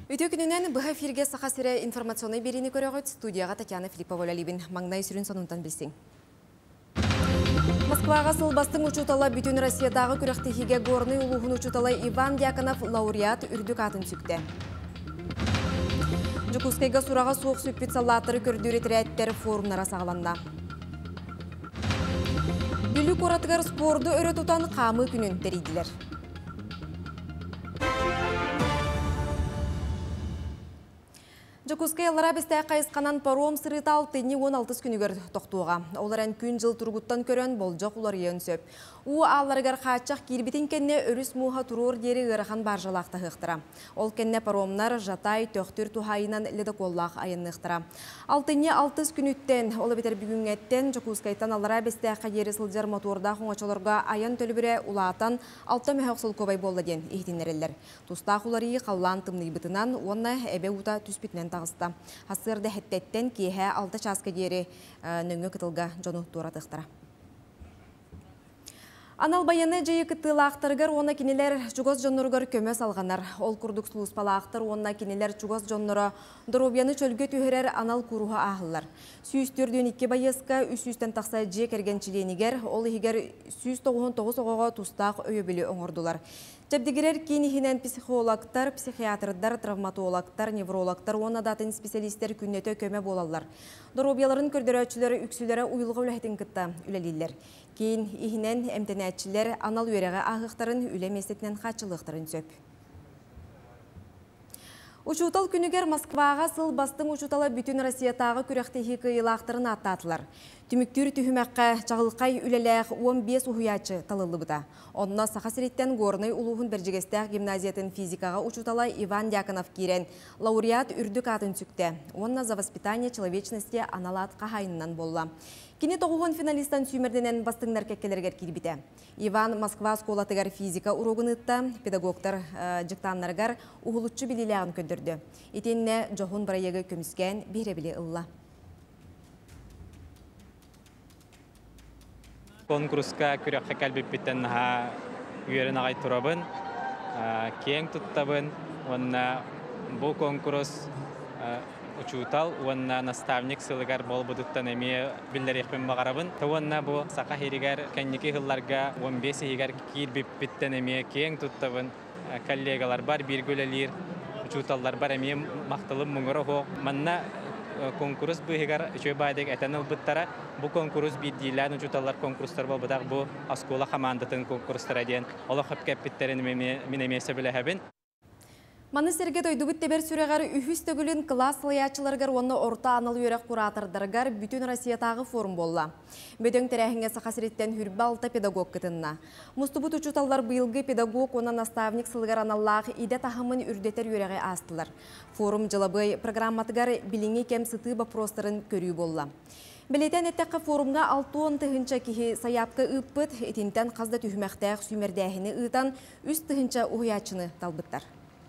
Өте күнінен бұға эфирге сақасыры информационный берені көріғыт студияға Татьяна Филиппова ләлебін маңнай сүрін сонунтан білсің. Москваға сылбастың учутала бүтін Россиядағы күректігіге горны ұлығын учутала Иван Дьяконов лауреат үрдік атын сүкті. Жукускайға сұраға соқ сүппіт салатыры көрдіретірі әттері форумнара сағаланна. Бүлік оратығар спорды өрі тұтан қамы күнін дәрейділер. Жукускай алара бісті қайысқанан паром сырытал тыйни 16 күнігер тоқтуға. Оларан күн жыл тұрғыттан көрін бол жоқ олар ең сөп. У аларғар қачақ келбетін кенне өріс муға тұрор дері ғырған баржалақты ғықтыра. Ол кенне паромнар жатай төқтір тухайынан леді қоллақ айыннықтыра. Алтыйни 6 күніттен, олы бетер бүгінгеттен Жукускайтан алара бісті қайері сылжар моторда қоңачоларға аян төлібірі улаатан 6 мәхоқсыл көбай болды ден ехтенерелер. Тустақ олары қаллан тымны бітінан, онна әбе ута түспітінен тағыста. Хасырды хеттеттен кейхе 6 часқа дері нөңі кытылға жону туратықтыра. Анал баяны жайы кыттылақтырғыр, оны кенелер жүгоз жоннырғыр көмес алғанар. Ол күрдік сұлыспалақтыр, оны кенелер жүгоз жонныры дұробияны чөлге түйірер анал күруға ағылар. Сүйістерден 2 байысқа, үс-үстен тақса жие кергенчиленігер, ол егер 199 оғыға тұстақ өйебілі оңырдылар. Жабдегерер кейінігінен психологтар, психиатрдар, травматологтар, неврологтар, оны датын специалистер күннеті көме болалар. Дұробияларын көрдірәтшілері үксілері ұйылға үләхтен кітті үләлелер. Кейін ихінен әмтенәтшілер анал өреға ағықтарын үлемесетінен қачылықтарын сөп. Учутал күнігер Москваға сыл бастың учутала бүтін Россиятағы күректегі қиылақтырын аттатылар. Түміктер түхімәққа чағылқай үлеләқ 15 ұхуячы талылы бұда. Онына сақасыреттен горный ұлығын біржігестәқ гимназиятын физикаға учутала Иван Дьяконов керен лауреат үрдік атын сүкті. Онына за воспитание человечности аналат қағайынынан болла. Кені тоғуын финалистан сүймерденен бастыңдар кәккелергер келбіті. Иван Москва сколатығар физика урогынытта педагогтар жықтанларғар ұғылытчы біліліғын көндірді. Етенне жоғын барайығы көміскен бейребілі ұлла. Конкурска күрекке кәлбіппеттен үйерін ағай тұрабын, кең тұттабын. Бұл конкурс учутал, онна наставник сылыгар бол будуттан эме билдерекпен багарабын. Онна бу сака херигер кенники хылларга 15 хигер кирбиппеттен эме кең туттабын. Коллегалар бар, биргөлелер, учуталлар бар, эме мактылым муңгора хо. Манна конкурс бу хигер чөбайдек этенел буттара. Бу конкурс бидилан учуталлар конкурстар бол будак бу аскола командатын конкурстар ден. Ола хапкапиттерин мен эмесе билебин. Маны серге дойдубыт тебер сүрегар үхіс төгілін класс лаячыларгар оны орта анал үйрек құратырдаргар бүтін Россиятағы форум болла. Бөдөң тәрәхінге сақасыреттен хүрбі алта педагог кытынна. Мұстыбыт учуталлар бұйылғы педагог, оны наставник сылғар аналлағы иде тахымын үрдетер үйреге астылар. Форум жылабы программатыгар біліңе кем сыты бапростарын көрі болла. Білетен әттәққа форумға 6-10 тұхынча кихи саяпқы ұппыт, етінтен қазда түхмәқтәқ сүймердәхіні ұйтан үст тұхынча ұғыячыны талбыттар.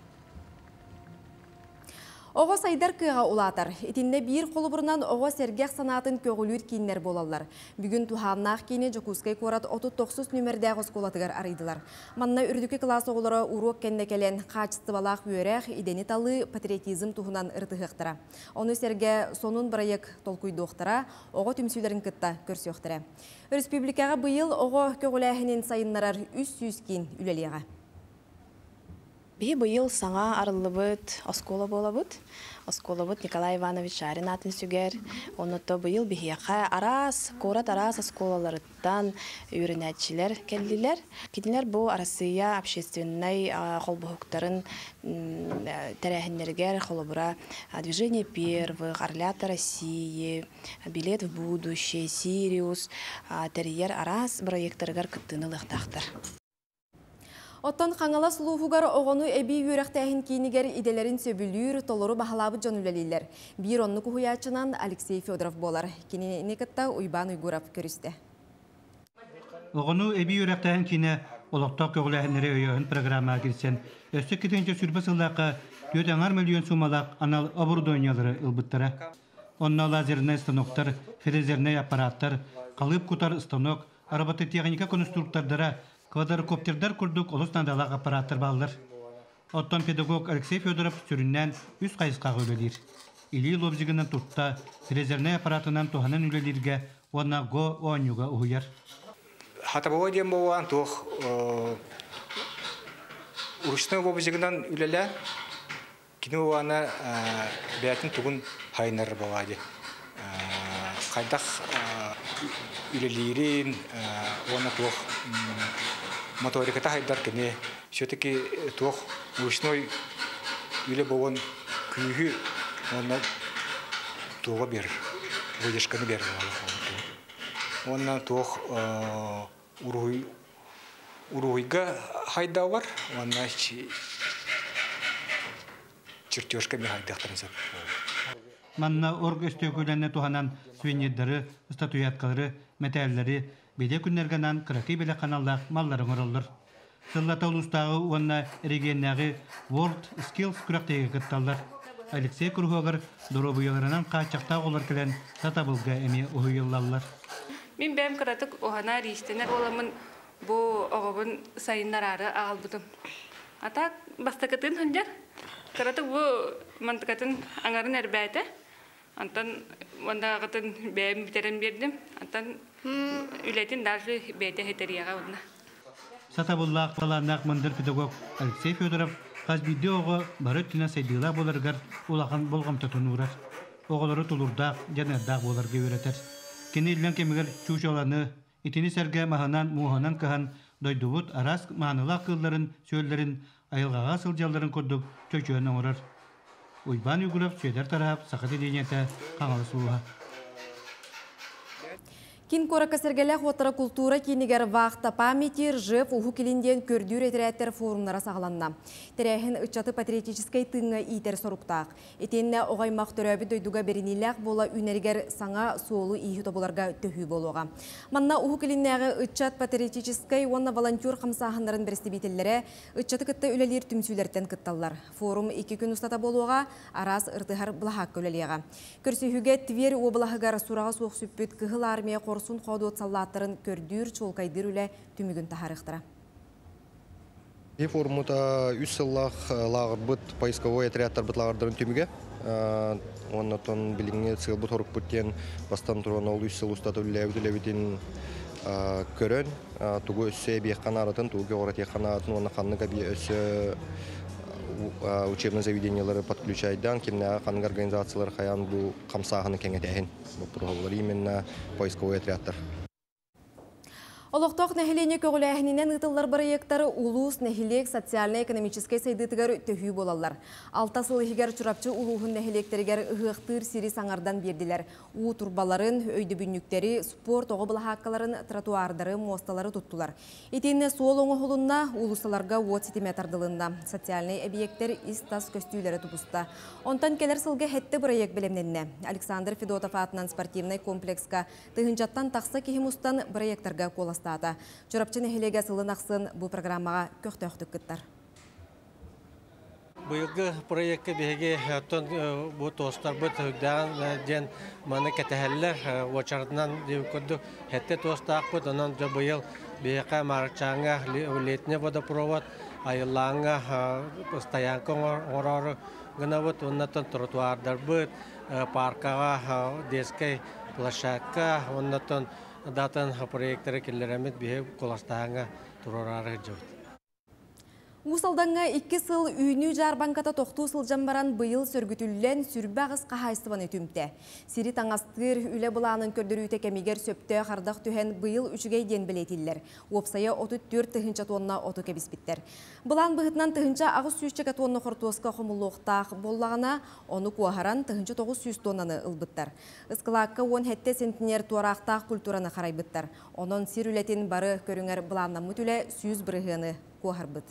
Оға сайдар кыға улатар. Етінде бір қолы бұрынан оға сергек санатын көгілер кейінлер болалар. Бүгін туханнақ кейіне Жукускай қорат 39 нөмірдәғ осколатығар арыдылар. Манна үрдікі класс оғылары урок кәннекелен қачысты балақ өреқ, идені талы патриотизм туғынан ұртығықтыра. Оны серге сонун бірайық толкуйды оқтыра, оға түмсілерін күтті көрсі оқтыра. Республикаға бұйыл оға көгіләхінен сайынларар 300 кейін үлелеға. Бі бұйыл саңа арылыбыт оскола болабыт. Оскола бұт Николай Иванович Шарин атын сүгер. Онытто бұйыл бігияқа арас, корат арас осколаларыттан үйрінәтчілер келділер. Кетілер бұл Россия общественной қолбұхықтарын тәрәхінлергер қолыбыра движение первых, Орлята России, билет в будущее, Сириус, тәрейер арас проекттаргар кыттынылықтақтыр. Оттан қаңала сұлуғығар оғыны әбей өріқтәхін кейінігер иделерін сөбілір толыры бағалабы жон үлелілер. Bir онны күхуячынан Алексей Федоров болар. Кенені кітті Уйбан Уйгурап көрісті. Оғыны әбей өріқтәхін кейіне олықтақ көғіләхінері өйеғін программа кірсен. Өсті кетенше сүрбі сыллақы 4 миллион сумалақ анал оборудованиялары ылбыттыра. Онна лазерный станоктар, фрезерный аппараттар, қалып кутар станок, робототехника конструктордара, квадрокоптердар курдук олус надалак аппараттар балдар. Оттон педагог Алексей Федоров сүрүннән үз кайыска өлелир. Или лобзигынан туртта резервный аппаратынан туханан үлелирге онна го онюга уяр. Хатабова дем болған тух уручной лобзигынан үлеле киноана бәтин тугун хайнар болады. Кайдах үлелирин онна тух моториката хайдар кене все-таки тух уручной үле болған күйі онна туға бер, выдержканы бер. Онна тух уруйга хайдалар, онна чертежками хайдақтарынсап. Манна орг өстөкөләне туханан сувенирдары, статуяткалары, металлары, беде күннергенан кыракый беле каналлар маллары мороллар. Сыллата улустагы онна регионнагы World Skills күрәктәге кытталлар. Алексей Кругогар доробуяларынан качакта олар келен сатабылга эми уйыллаллар. Мин бәм кыратык охана ристенер оламын бу огобун сайыннарары албытым. Ата бастакатын ханжар. Кыратык бу мантыкатын аңарын әрбәте. Антан мандагатын бәм битерен бердим. Антан үлетин даже бәте хетерияга онна. Сатабыллак таланак мындыр педагог Алексей Федоров каз видеого барыттына сайдыла боларгар улахан болгам татунурар. Оголары тулурдак, жанардак боларга өйрәтер. Кенеллән кемигер чучаланы, итини сәргә маханан, муханан кахан дойдубут арас маныла кылларын, сөйләрен, айылгага сылжаларын көрдүк, чөчөөн оңорар. Уйбан югурап, сөйдер тарап, сакаты денете, каңалы суға. Кин коракка сергелек отара культура кинигер вақта памяти ржев уху килинден көрдүр этирәттер форумнара сағаланна. Терәхін үтчаты патриотическай тыңы итер соруктақ. Етенне оғаймақ төрәбі дойдуға беріниләк бола үнергер саңа суолу ихі тобыларға төхі болуға. Манна уху килиннәғы үтчат патриотическай онна волонтер қамсағындарын берістебетелері үтчаты кітті үлелер түмсүйлерден кітталар. Форум 2 күн ұстата болуға арас ыртығар бұлахақ көлелеға. Көрсүйіге твер обылағығар сураға соқ сүппет кығыл армия Сун қодуот саллаттарын көрдүр чолкайдыр үле түмігін тахарықтыра. Форумута 3 сыллах лағыр бұд поисковой отрядтар бұд лағырдарын түміге. Оннатон біліңе сыл бұд хорық бұттен бастан тұрған ол 3 сыл ұстаты үлі көрін. Туғы өсі бейқ қанаратын, туғы орат еқ қанаратын, оны қанны қаби өсі учебный заведениялары подключайдан, кемне қанның организациялар қаян бұл қамсағыны кеңетәйін. Бұл именно поисковой отрядтар. Олықтық нәхілене көгіләхінінен ұтылар проекттары улус нәхілек социально-экономическай сайдытығар төхі болалар. Алта сылығығар чұрапчы улуғын нәхілектерігер ұғықтыр сирі саңардан берділер. У турбаларын, өйді бүнніктері, спорт оғы бұлақаққаларын, тротуардары, мосталары тұттылар. Етенне суол оңы ғолынна улусаларға от сетиметардылында. Социальный объекттер истас көстүйлері тұпыста. Онтан келер сылғы хетті проект білемненне. Александр Федотов атынан спортивный комплексқа тығынжаттан тақса кехимустан проекттарға колас. Чорапчын эхилеге сылын ақсын бұл программаға көқтөқтік күттар. Бұйылғы проектке беге бұл тостар бұд үгдаған ден маны кәтәхәлілер очардынан деу көрдік. Хәтті тостақ бұд, онан бұйыл беге марчаңға летіне водопровод, айылаңға стоянка орары ғына бұд, оннатын тротуардар бұд, паркаға, дескай площадка, оннатын датан проекттері келлеремет бейі коластағанға тұрорары жауд. Усалданға 2 сыл үйіні жарбанката тоқту сылжан баран бұйыл сөргітілілен сүрбәғыз қағайсываны түмті. Сири таңастыр үлі бұланын көрдірі кемегер сөпті қардақ түхен бұйыл үшігей ден білетілер. Опсая 34 тұхынча тонна оты кебіспіттер. Бұлан бұғытнан тұхынча ағыз сүйшчеке тонны қортуысқа қомылуқтақ боллағына, оны куахаран тұхынча 900 тоннаны ылбыттар. Үскілаққа 10 хетте сентинер туарақтақ культураны қарайбыттар. Онын сир үлетін бары көріңер бұланна мүтілі 100 бірғыны куахарбыт.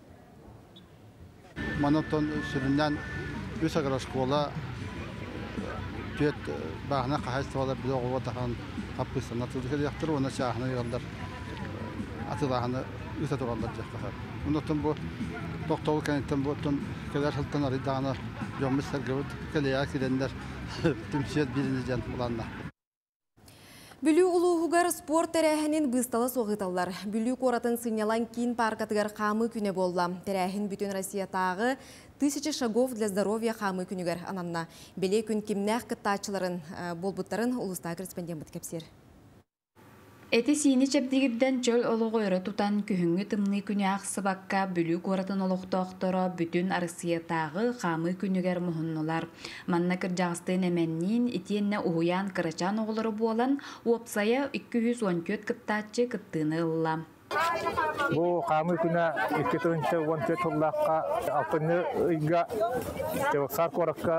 Манатон сүрүннән үс агар школа төт бахна кахайствала бил огова тахан капкысын атылды яктыр, оны шахны ялдар атылахны үс атылгандар жакка. Унутун бу токтол кенеттен бутун келер хылтан арыданы жоммыстар гөвт келея кидендер түмсиет биринде жан буланна. Бүлүү улуугар спорт тәрәхінен бысталы соғыталар. Бүлүү коратын сынялан кейін паркатыгар қамы күне болла. Тәрәхін бүтін Россия тағы 1000 шагов для здоровья қамы күнігер ананна. Беле күн кемнәқ кыттачыларын болбуттарын улуста корреспондент кепсер. Эти сини чепдигирден чөл олығы өрі тұтан күхіңі тымны күні ақсыбаққа бүлі көратын олықтоқтыры бүтін арысиятағы қамы күнігер мұхыннылар. Манна кіржағыстын әменнен етенне ұғыян кырачан оғылары болан опсая 214 кыттачы кыттыны ұлла. Бу қамы күні 214 тұллаққа алтыны ұйға тевақсар қораққа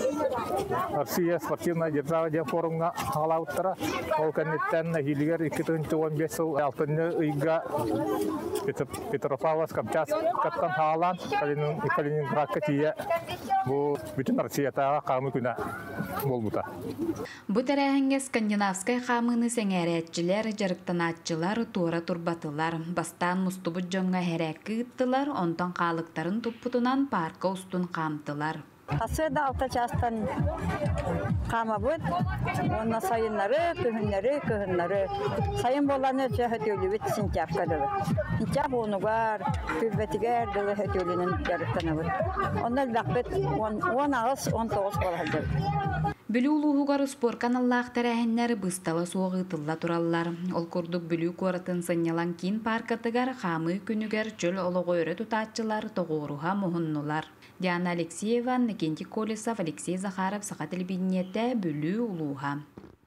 Россия спортивная держава ден форумға қалауыттыра. Ол кәнеттен хилігер 215 алтыны ұйға Петропавловск каптан қалан Калининградқа тие бұл бүтін Россиятаға қамы күні бол бұта. Бұ тәрәхінге скандинавскай қамыны сәңәрәтчілер, жарықтанатчылар, тура турбатылар. Бастан мустубут жоңға хәрәкі ыттылар, онтан қалықтарын тұппутынан парка устун қамтылар. Асыда алта частан қама бұд, онна сайынлары, күхінлары. Сайын боланы өтөлі бет сентябрьдығы. Сентябрь оны бар, күлбетігер дылы өтөлінің жарықтаны бұд. Онна бәқбет 10 ағыз, 19 болағыdır. Бүлі улуғығар спор каналлақ тәрәхінлері бұсталы соғытылла тұраллар. Ол күрдік бүлі қоратын сынялан кейін паркатығар қамы күнігер чөл олығы өрі тұтатчылар тоғыруға мұхыннулар. Диана Алексеева, Никентий Колесов, Алексей Захаров, Сақа телевидениеті бүлі улуға.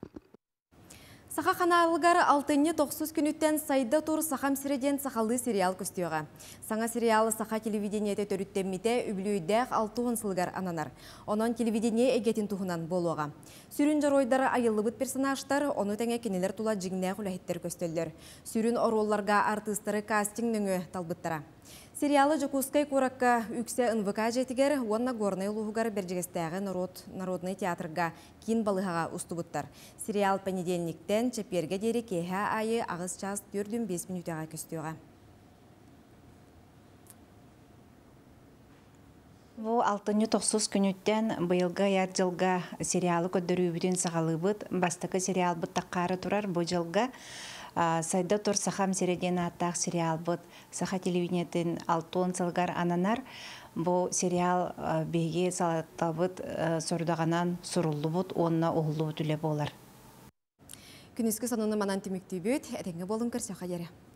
Сақа қаналығар 6-9 күніттен сайда тұр Сақам Сиреден сақалды сериал көстіуға. Саңа сериалы Сақа телевидениеті төріттеммете үблүйдәқ 6 сылғар ананар. Онын телевидение егетін тұғынан болуға. Сүрін жаройдары айылыбыт персонажтар, оны тәңе кенелер тұла жігнәқ үләхеттер көстелдер. Сүрін оролларға артыстары кастингніңі талбыттара. Сериалы Жокускай Куракка үксе НВК жетігер, онна горный луғығар бәржігістәғі народный театрға кейін балығаға ұстыбыттар. Сериал понедельниктен чеперге дері кейхә айы ағыз час 4-5 минутаға көстіуға. Бұл 6-9 күніттен бұйылға яр жылға сериалы көддірі үбіден сағалыбыд, бастықы сериал бұттаққары тұрар бұл жылға Сайда тұр Сақам Сиреден аттақ сериал бұд. Сақа телевидениетін 6 сылғар ананар. Бұл сериал бейге салатта бұд, сұрдағанан сұрылы бұд, онына оғылы бұд үлі болар. Күнізгі саныны манан темекті бөт, әтеңі болын көрсе қайыры.